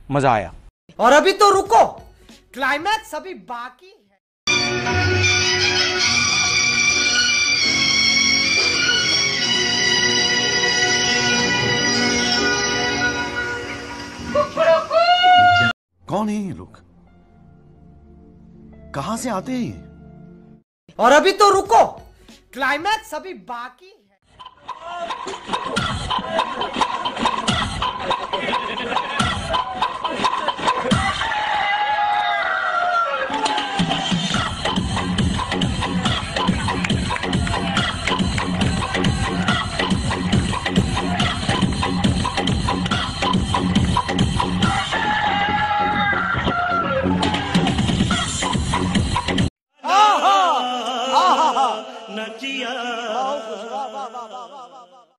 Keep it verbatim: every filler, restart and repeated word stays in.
मजा आया। और अभी तो रुको, क्लाइमैक्स अभी बाकी है। कौन है ये लोग? कहां से आते हैं ये? और अभी तो रुको, क्लाइमैक्स अभी बाकी है। न किया।